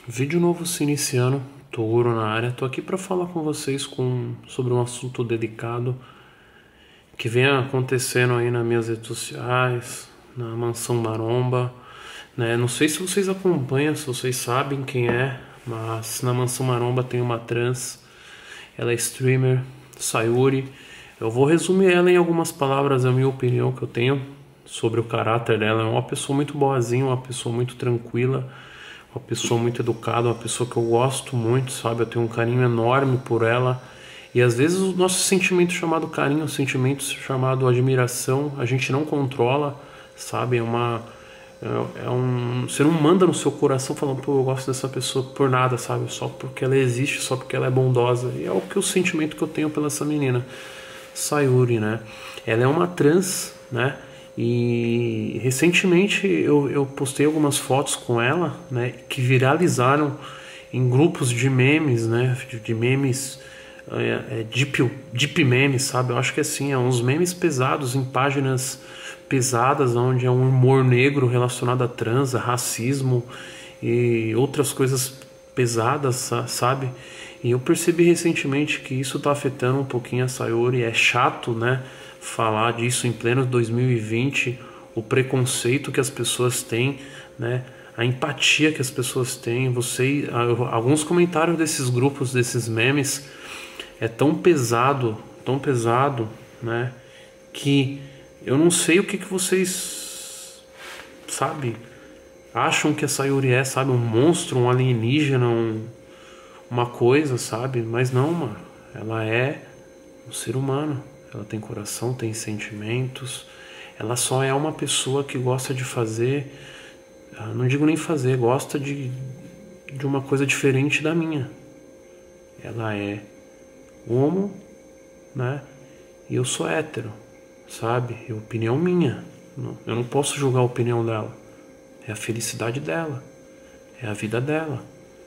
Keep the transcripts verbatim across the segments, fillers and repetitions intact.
Vídeo novo se iniciando, Toguro na área. Tô aqui para falar com vocês com, sobre um assunto delicado que vem acontecendo aí nas minhas redes sociais, na Mansão Maromba, né? Não sei se vocês acompanham, se vocês sabem quem é, mas na Mansão Maromba tem uma trans, ela é streamer, Sayuri. Eu vou resumir ela em algumas palavras, a minha opinião que eu tenho sobre o caráter dela. É uma pessoa muito boazinha, uma pessoa muito tranquila, uma pessoa muito educada, uma pessoa que eu gosto muito, sabe? Eu tenho um carinho enorme por ela. E às vezes o nosso sentimento chamado carinho, o sentimento chamado admiração, a gente não controla, sabe? É uma é, é um você não manda no seu coração falando, pô, eu gosto dessa pessoa por nada, sabe? Só porque ela existe, só porque ela é bondosa. E é o que o sentimento que eu tenho pela essa menina, Sayuri, né? Ela é uma trans, né? E recentemente eu, eu postei algumas fotos com ela, né, que viralizaram em grupos de memes, né, de, de memes, é, é, deep, deep memes, sabe? Eu acho que assim, é uns memes pesados em páginas pesadas, onde é um humor negro relacionado a trans, a racismo e outras coisas pesadas, sabe? E eu percebi recentemente que isso tá afetando um pouquinho a Sayuri. É chato, né, falar disso em pleno dois mil e vinte, o preconceito que as pessoas têm, né, a empatia que as pessoas têm. Você, alguns comentários desses grupos, desses memes, é tão pesado, tão pesado, né, que eu não sei o que que vocês, sabe, acham que a Sayuri é, sabe, um monstro, um alienígena, um, uma coisa, sabe? Mas não, mano, ela é um ser humano. Ela tem coração, tem sentimentos. Ela só é uma pessoa que gosta de fazer, não digo nem fazer, gosta de, de uma coisa diferente da minha. Ela é homo, né? E eu sou hétero, sabe? É opinião minha. Eu não posso julgar a opinião dela. É a felicidade dela. É a vida dela.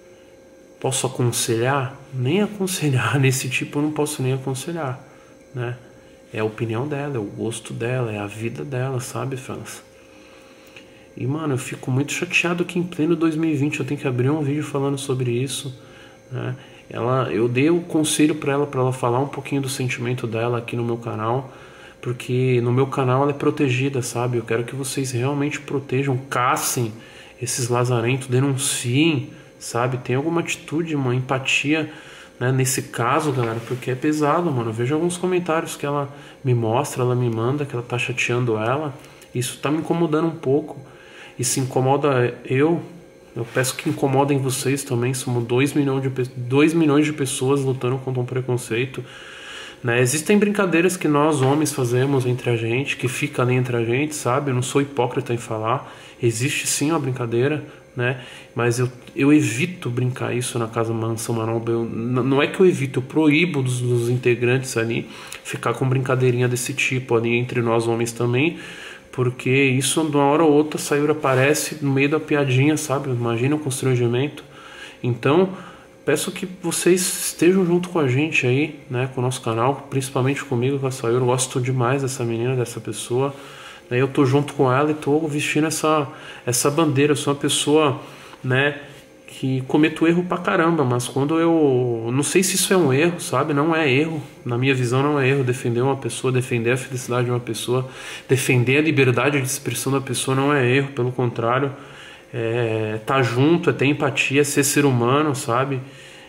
Posso aconselhar? Nem aconselhar. Nesse tipo eu não posso nem aconselhar, né? É a opinião dela, é o gosto dela, é a vida dela, sabe, França? E, mano, eu fico muito chateado que em pleno dois mil e vinte eu tenho que abrir um vídeo falando sobre isso, né? Ela, eu dei o conselho pra ela, pra ela falar um pouquinho do sentimento dela aqui no meu canal, porque no meu canal ela é protegida, sabe? Eu quero que vocês realmente protejam, caçem esses lazarentos, denunciem, sabe? Tem alguma atitude, uma empatia, né, nesse caso, galera, porque é pesado, mano. Eu vejo alguns comentários que ela me mostra, ela me manda, que ela tá chateando ela. Isso tá me incomodando um pouco. E se incomoda eu, eu peço que incomodem vocês também. Somos dois milhões de, dois milhões de pessoas lutando contra um preconceito, né? Existem brincadeiras que nós homens fazemos entre a gente, que fica ali entre a gente, sabe? Eu não sou hipócrita em falar. Existe sim uma brincadeira, né? Mas eu, eu evito brincar isso na casa Mansão Maromba. Eu, não é que eu evito, eu proíbo dos, dos integrantes ali ficar com brincadeirinha desse tipo ali entre nós homens também, porque isso de uma hora ou outra a Sayuri aparece no meio da piadinha, sabe? Imagina o constrangimento. Então peço que vocês estejam junto com a gente aí, né, com o nosso canal, principalmente comigo, com a Sayuri. Eu gosto demais dessa menina, dessa pessoa. Eu tô junto com ela e tô vestindo essa, essa bandeira. Eu sou uma pessoa, né, que cometo erro pra caramba, mas quando eu... Não sei se isso é um erro, sabe? Não é erro. Na minha visão não é erro defender uma pessoa, defender a felicidade de uma pessoa, defender a liberdade de expressão da pessoa não é erro, pelo contrário. É tá junto, é ter empatia, é ser ser humano, sabe?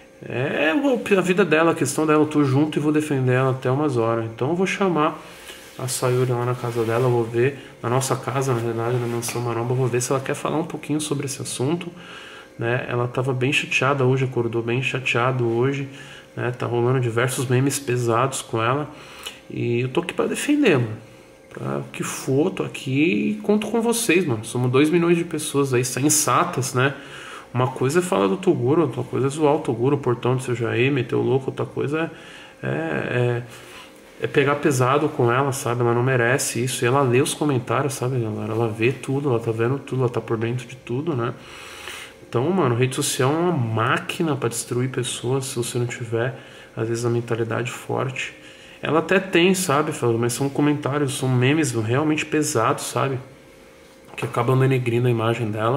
É a vida dela, a questão dela. Eu tô junto e vou defender ela até umas horas. Então eu vou chamar a Sayuri lá na casa dela, vou ver, na nossa casa, na verdade, na Mansão Maromba, vou ver se ela quer falar um pouquinho sobre esse assunto, né? Ela tava bem chateada hoje, acordou bem chateado hoje, né? Tá rolando diversos memes pesados com ela, e eu tô aqui pra defender, mano. Pra que for, tô aqui e conto com vocês, mano. Somos dois milhões de pessoas aí sensatas, né? Uma coisa é falar do Toguro, outra coisa é zoar o Toguro, o portão do seu Jair, meter o louco, outra coisa é... é, é É pegar pesado com ela, sabe? Ela não merece isso. E ela lê os comentários, sabe, galera? Ela vê tudo, ela tá vendo tudo, ela tá por dentro de tudo, né? Então, mano, rede social é uma máquina pra destruir pessoas se você não tiver, às vezes, a mentalidade forte. Ela até tem, sabe, mas são comentários, são memes realmente pesados, sabe? Que acabam denegrindo a imagem dela.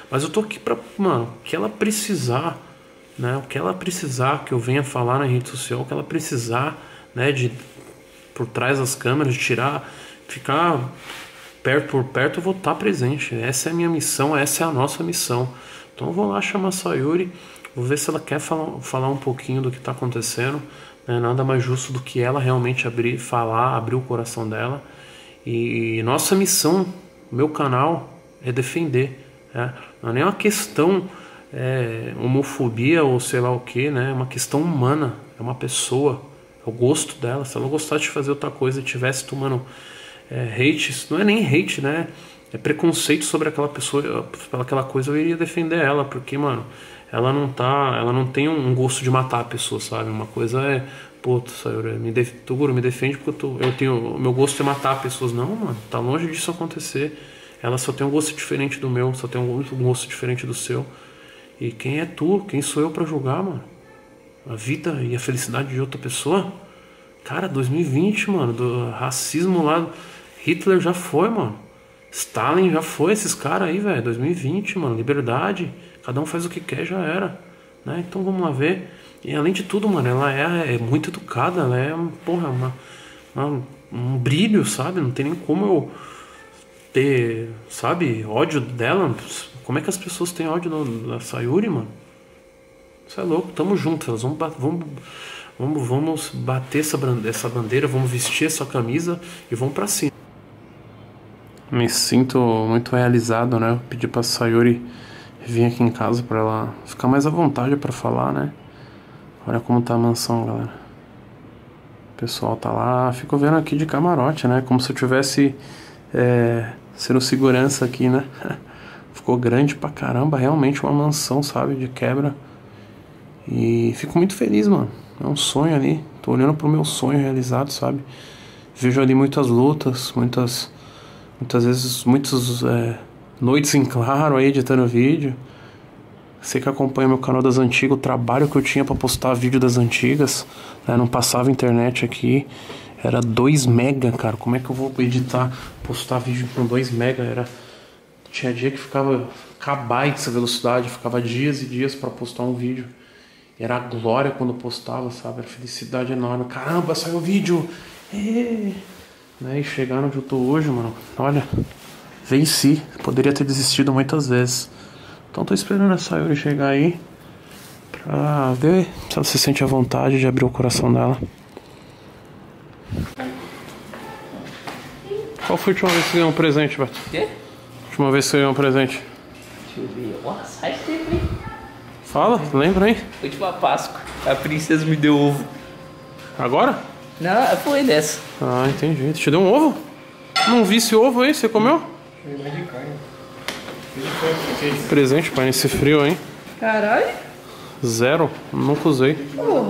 Mas eu tô aqui pra, mano, o que ela precisar, né? O que ela precisar que eu venha falar na rede social, o que ela precisar, né? De por trás das câmeras, de tirar, ficar perto por perto, eu vou estar presente. Essa é a minha missão, essa é a nossa missão. Então eu vou lá chamar a Sayuri, vou ver se ela quer falar, falar um pouquinho do que tá acontecendo. Né? Nada mais justo do que ela realmente abrir, falar, abrir o coração dela. E nossa missão, meu canal, é defender. Né? Não é nem uma questão é, homofobia ou sei lá o que, né? É uma questão humana, é uma pessoa, é o gosto dela. Se ela gostasse de fazer outra coisa e estivesse tomando é, hate, não é nem hate, né? É preconceito sobre aquela pessoa, aquela coisa, eu iria defender ela, porque, mano, ela não tá, ela não tem um gosto de matar a pessoa, sabe? Uma coisa é, pô, Sayuri, me, def, Toguro, me defende porque eu, tô, eu tenho, o meu gosto é matar pessoas. Não, mano, tá longe disso acontecer. Ela só tem um gosto diferente do meu, só tem um gosto diferente do seu. E quem é tu? Quem sou eu pra julgar, mano? A vida e a felicidade de outra pessoa? Cara, dois mil e vinte, mano, do racismo lá, Hitler já foi, mano. Stalin já foi, esses caras aí, velho. dois mil e vinte, mano, liberdade. Cada um faz o que quer, já era. Né? Então vamos lá ver. E além de tudo, mano, ela é, é muito educada. Ela é, porra, uma, uma, um brilho, sabe? Não tem nem como eu ter, sabe, ódio dela. Como é que as pessoas têm ódio da Sayuri, mano? Isso é louco, tamo junto. Elas vamos, vamos, vamos, vamos bater essa, essa bandeira, vamos vestir essa camisa e vamos pra cima. Me sinto muito realizado, né? Eu pedi pra Sayuri vir aqui em casa pra ela ficar mais à vontade pra falar, né? Olha como tá a mansão, galera. O pessoal tá lá, fico vendo aqui de camarote, né? Como se eu tivesse é, sendo segurança aqui, né? Ficou grande pra caramba, realmente uma mansão, sabe? De quebra. E fico muito feliz, mano. É um sonho ali. Tô olhando pro meu sonho realizado, sabe? Vejo ali muitas lutas, muitas... Muitas vezes, muitas é, noites em claro aí editando vídeo. Você que acompanha meu canal das antigas, o trabalho que eu tinha pra postar vídeo das antigas, né, não passava internet aqui. Era dois mega, cara. Como é que eu vou editar, postar vídeo com dois mega? Era... Tinha dia que ficava kbytes a velocidade, ficava dias e dias pra postar um vídeo. Era a glória quando postava, sabe? Era felicidade enorme. Caramba, saiu o vídeo! É... Né, e chegar onde eu tô hoje, mano, olha, venci, poderia ter desistido muitas vezes. Então tô esperando a Sayuri chegar aí pra ver se ela se sente à vontade de abrir o coração dela. Qual foi a última vez que você ganhou um presente, Beto? Quê? Última vez que você ganhou um presente? Deixa eu ver. Nossa, faz tempo, hein? Fala, lembra aí? Foi tipo a Páscoa. A princesa me deu ovo. Agora? Não, foi dessa. Ah, entendi. Te deu um ovo? Não vi esse ovo aí, você comeu? Presente, pai, nesse frio, hein? Caralho. Zero, nunca usei. Porra.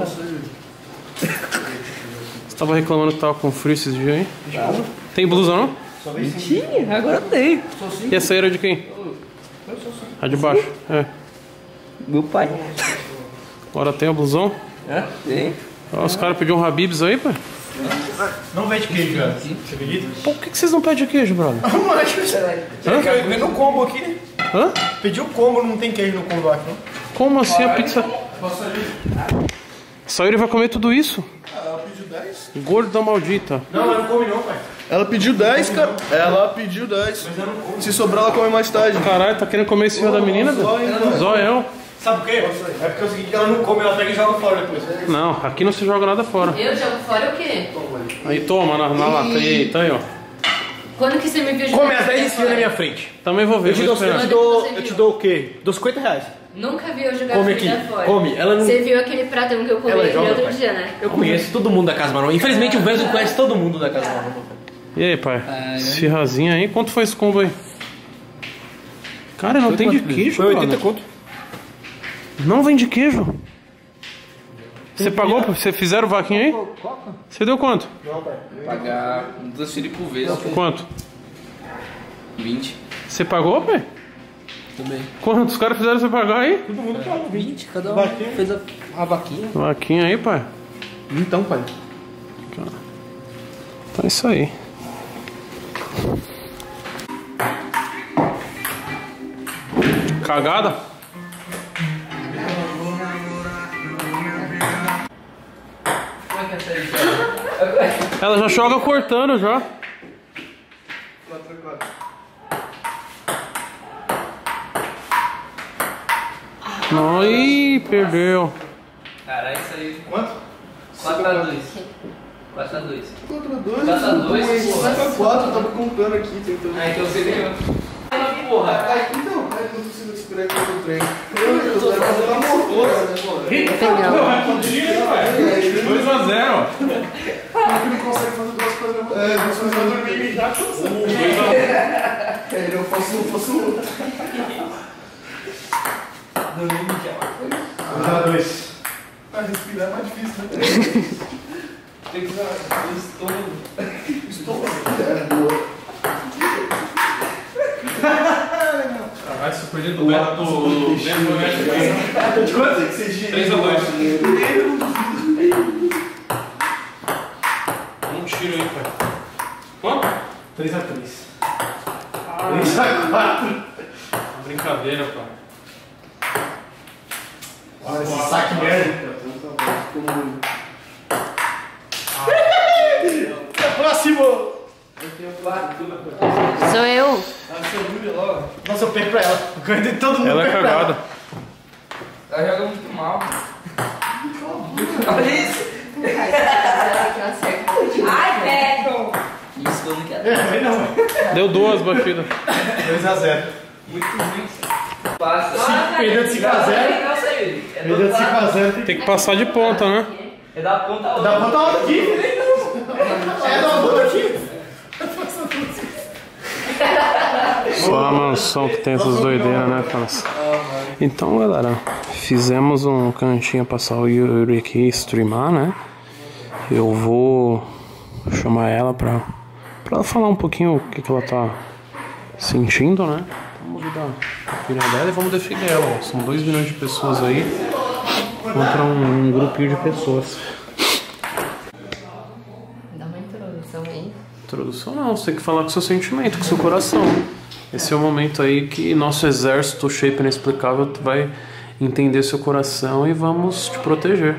Você tava reclamando que tava com frio esses dias, hein? Tava. Tem blusa não? Tinha, agora tem. E essa aí era de quem? A de baixo, é. Meu pai. Agora tem a blusão? É? Tem. Ó, os caras pediram um Habib's aí, pai. Não vende queijo, cara. Você acredita? Por que, que vocês não pedem queijo, brother? Não, acho que você pedi no combo aqui, né? Hã? Pediu o combo, não tem queijo no combo aqui, não? Como assim a pizza? Sayuri vai comer tudo isso? Ah, ela pediu dez. Gorda maldita. Não, ela não come não, pai. Ela pediu dez, cara. Ela pediu dez. Se sobrar, ela come mais tarde. Caralho, tá querendo comer esse filho da menina? Zoião. Sabe por quê? É porque é o seguinte, ela não come, ela pega e joga fora depois. Não, aqui não se joga nada fora. Eu jogo fora o quê? Aí toma na, na lata. Eita aí, ó. Quando que você me viu jogar? Come as dez esquinas na minha frente. Também vou ver, Eu te, vou dou, eu, esperar. te dou, eu te dou o quê? Dou cinquenta reais. Nunca vi eu jogar Come comida aqui, fora. come. Ela não- Você viu aquele pratão que eu comi Ela aquele joga, outro pai. dia, né? Eu conheço todo mundo da Casa Marrom. Infelizmente o Venzo conhece todo mundo da Casa Marrom. E aí, pai? Esse rasinho aí, quanto foi esse combo aí? Cara, não tem de queijo, Foi oitenta brother. conto. Não vem de queijo. Você pagou? Você fizeram vaquinha aí? Você deu quanto? Pagar duas filhas por vez. Quanto? vinte. Você pagou, pai? Também. Quanto os caras fizeram você pagar aí? vinte, cada um fez a, a vaquinha. Vaquinha aí, pai. Então, pai. Então é isso aí. Cagada? Como é que é essa aí? Ela já joga cortando já. quatro a quatro. Ih, perdeu. Caralho, isso aí. Quanto? quatro a dois. quatro a dois. quatro a dois? quatro a dois, porra. quatro a quatro, eu tava contando aqui, tentando. Ah, então você ganhou. Porra. Ai, então, ai, eu não consigo esperar que eu tô treino. Eu, eu tô fazendo a motora, né, mano? dois a zero. Ele não consegue fazer duas coisas. É, duas coisas eu dormir e já cansando. É, eu faço um, faço outro. dois a dois. Ah, respirar é mais difícil, né? Tem que usar o estômago. Estômago. É, boa. Caralho, se eu perdi do Beto dentro do Beto. De quanto é que você gira? três a dois. Um tiro aí, pai. Quanto? três a três. três a quatro. Brincadeira, pai. Olha esse saque merda. Próximo! Sou eu. Nossa, eu perco pra ela. Eu ganho de todo mundo. Ela é perco pra cagada. Ela joga muito mal. Olha isso. Ai, Beto! Isso quando quer. É, não, é. Deu duas batidas. dois a zero. Muito ruim. Passa. Perdeu de cinco a zero. Perdeu de cinco a zero. Tem que passar de ponta, né? É da ponta a Dá outra. pra botar outra aqui. É, dá uma outra aqui. Só a mansão que tem essas doideiras, né, cara? Então, galera, fizemos um cantinho pra passar o Yuri aqui streamar, né? Eu vou chamar ela pra, pra ela falar um pouquinho o que, que ela tá sentindo, né? Vamos ouvir a opinião dela e vamos defender ela. Ó. São dois milhões de pessoas aí contra um, um grupinho de pessoas. Dá uma introdução aí. Introdução não, você tem que falar com o seu sentimento, com o seu coração. Esse é o momento aí que nosso exército Shape Inexplicável vai entender seu coração e vamos te proteger.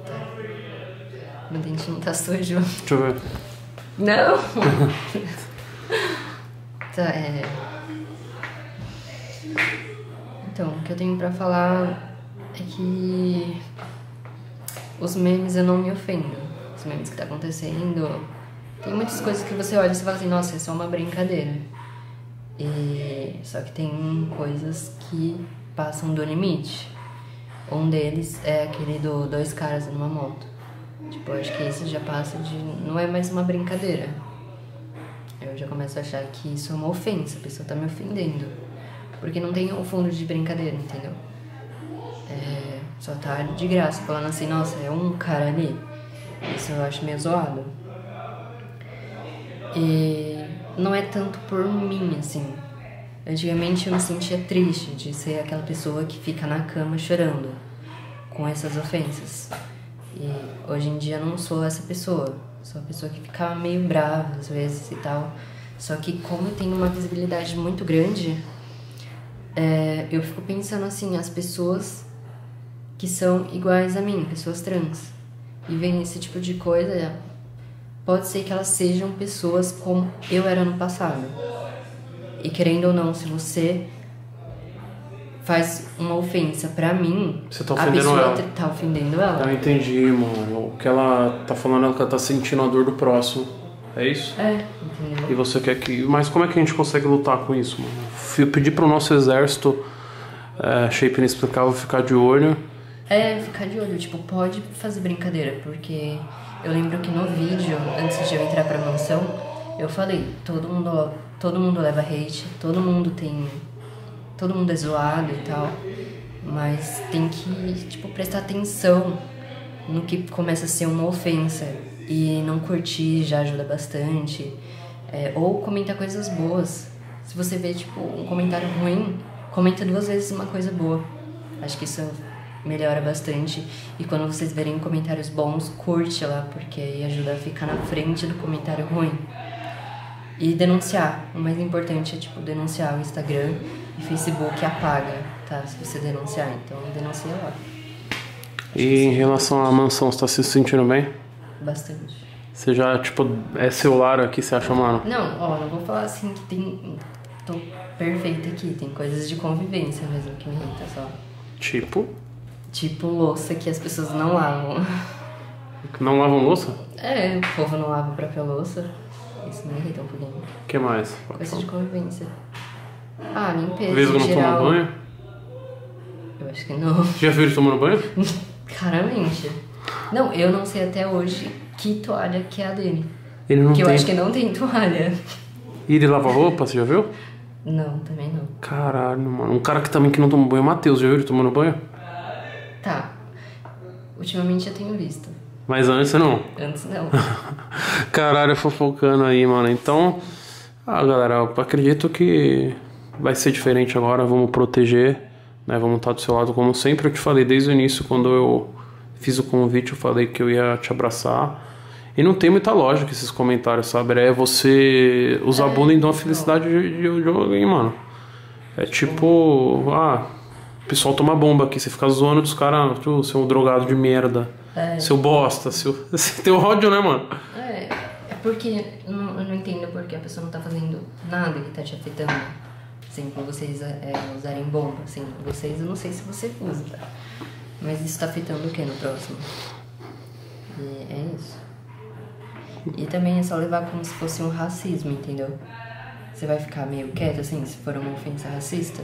Meu dentinho tá sujo. Deixa eu ver. Não! Tá, é... Então, o que eu tenho pra falar é que os memes eu não me ofendo. Os memes que tá acontecendo, tem muitas coisas que você olha e você fala assim, nossa, é só uma brincadeira. E... Só que tem coisas que passam do limite. Um deles é aquele do dois caras numa moto. Tipo, eu acho que esse já passa de... Não é mais uma brincadeira. Eu já começo a achar que isso é uma ofensa, a pessoa tá me ofendendo. Porque não tem um fundo de brincadeira, entendeu? É, só tá de graça, falando assim, nossa, é um cara ali. Isso eu acho meio zoado. E não é tanto por mim, assim. Antigamente eu me sentia triste de ser aquela pessoa que fica na cama chorando com essas ofensas. E hoje em dia eu não sou essa pessoa. Sou a pessoa que ficava meio brava às vezes e tal. Só que como eu tenho uma visibilidade muito grande, é, eu fico pensando assim, as pessoas que são iguais a mim, pessoas trans, e veem esse tipo de coisa, pode ser que elas sejam pessoas como eu era no passado. E querendo ou não, se você faz uma ofensa pra mim, Você tá a ofendendo pessoa ela. tá ofendendo ela. Ah, entendi, mano. O que ela tá falando é que ela tá sentindo a dor do próximo. É isso? É, entendeu? E você quer que... Mas como é que a gente consegue lutar com isso, mano? Eu pedi pro nosso exército é, Shape Inexplicável ficar de olho. É, ficar de olho, tipo, pode fazer brincadeira, porque eu lembro que no vídeo, antes de eu entrar pra mansão, eu falei, todo mundo, todo mundo leva hate, todo mundo tem... Todo mundo é zoado e tal, mas tem que, tipo, prestar atenção no que começa a ser uma ofensa. E não curtir já ajuda bastante. É, ou comentar coisas boas. Se você vê, tipo, um comentário ruim, comenta duas vezes uma coisa boa. Acho que isso melhora bastante. E quando vocês verem comentários bons, curte lá, porque aí ajuda a ficar na frente do comentário ruim. E denunciar. O mais importante é, tipo, denunciar o Instagram e Facebook apaga. tá? Se você denunciar, então denuncia lá. E em relação à mansão, você tá se sentindo bem? Bastante. Você já, tipo, é seu lar aqui, você acha, mano? Não, ó, não vou falar assim que tem... Tô perfeita aqui, tem coisas de convivência mesmo que me irrita só. Tipo? Tipo louça que as pessoas não lavam. Não lavam louça? É, o povo não lava a própria louça. Isso me irrita um pouquinho. O que mais? Coisa de convivência. Ah, limpeza Vez que eu em não geral. tomo banho? Eu acho que não. Já viu ele tomando banho? Claramente. Não, eu não sei até hoje que toalha que é a dele. Ele não Porque tem. eu acho que não tem toalha. E ele lava roupa, você já viu? Não, também não. Caralho, mano. Um cara que também que não toma banho é o Matheus, já viu ele tomando banho? Tá. Ultimamente eu tenho visto. Mas antes não. Antes não. Caralho, fofocando aí, mano. Então, ah, galera, eu acredito que vai ser diferente agora. Vamos proteger, né? Vamos estar do seu lado, como sempre eu te falei desde o início, quando eu fiz o convite, eu falei que eu ia te abraçar. E não tem muita lógica esses comentários, sabe? É você usar É, bullying de uma não. felicidade de, de, de alguém, mano. É tipo, ah, o pessoal toma bomba aqui, você fica zoando dos caras, tipo, você é um drogado de merda, É. seu bosta, seu... você tem ódio, né, mano? É, é porque eu não, eu não entendo porque a pessoa não tá fazendo nada que tá te afetando. Assim, com vocês é, usarem bomba, assim, vocês eu não sei se você usa, tá? Mas isso tá afetando o que no próximo? E é isso. E também é só levar como se fosse um racismo, entendeu? Você vai ficar meio quieto, assim, se for uma ofensa racista.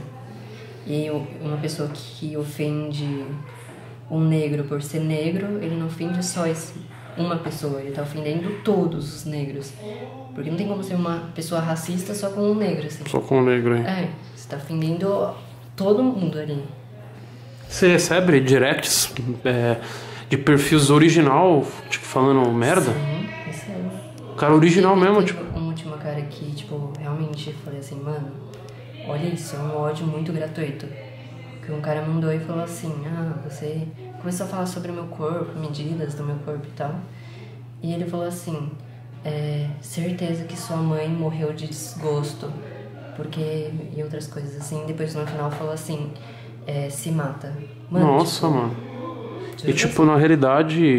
E uma pessoa que ofende um negro por ser negro, ele não ofende só esse, uma pessoa, ele tá ofendendo todos os negros. Porque não tem como ser uma pessoa racista só com um negro, assim. Só com o negro aí. É, você tá ofendendo todo mundo ali. Você recebe directs é, de perfis original, tipo, falando merda? Sim, recebo. Cara original E mesmo, teve tipo... um último cara que, tipo, realmente falei assim, mano, olha isso, é um ódio muito gratuito. Que um cara mandou e falou assim, ah, você começou a falar sobre o meu corpo, medidas do meu corpo e tal. E ele falou assim, é, certeza que sua mãe morreu de desgosto, porque... E outras coisas assim. Depois no final falou assim, é, se mata. Mano, Nossa, tipo, mano. E tipo, na realidade,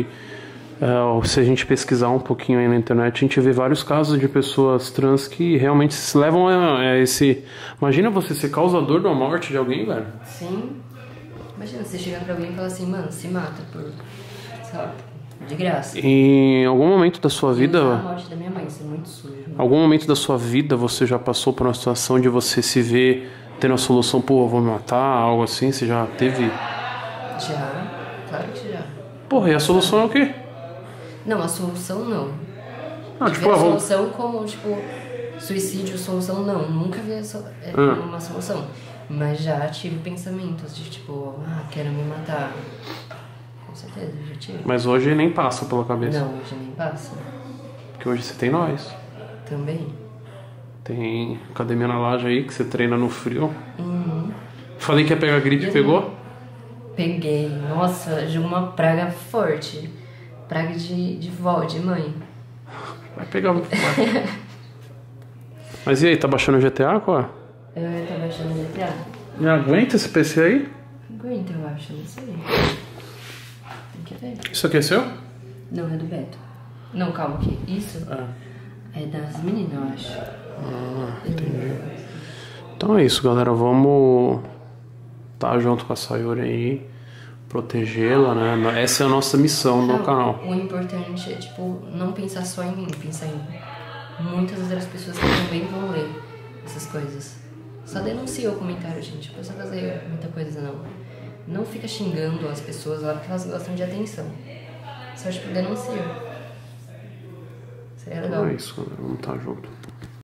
é, se a gente pesquisar um pouquinho aí na internet, a gente vê vários casos de pessoas trans que realmente se levam a, a esse... Imagina você ser causador de uma morte de alguém, velho. Sim. Imagina você chegando pra alguém e falar assim, mano, se mata por... sei lá, de graça. Em algum momento da sua vida... A morte da minha mãe, isso é muito sujo. Mano. Algum momento da sua vida você já passou por uma situação de você se ver tendo a solução, pô, eu vou me matar, algo assim? Você já teve? Já, claro que já. Porra, e a solução é o quê? Não, a solução não. Ah, Tive tipo, a ah, vou... solução como, tipo, suicídio, solução não. Nunca vi essa, é, Ah. uma solução. Mas já tive pensamentos de, tipo, ah, quero me matar. Com certeza, já tive. Mas hoje nem passa pela cabeça. Não, hoje nem passa. Porque hoje você tem nós. Também. Tem academia na laje aí que você treina no frio. Uhum. Falei que ia pegar gripe, Eu pegou? Peguei. Nossa, de uma praga forte. Praga de, de vó, de mãe. Vai pegar muito forte. Mas e aí, tá baixando o G T A, qual? Eu tava achando G T A. Já aguenta esse P C aí? Aguenta, eu acho, não sei. Tem que ver. Isso aqui é seu? Não, é do Beto. Não, calma, que isso É. é das meninas, eu acho. Ah, entendi. Então é isso, galera. Vamos tá junto com a Sayuri aí, protegê-la, né? Essa é a nossa missão no Não, canal. O importante é, tipo, não pensar só em mim, pensar em muitas outras pessoas que também vão ler essas coisas. Só denuncia o comentário, gente. Não precisa fazer muita coisa, não. Não fica xingando as pessoas lá porque elas gostam de atenção. Só, tipo, denuncia. Seria legal. Então é isso, galera. Vamos tá junto.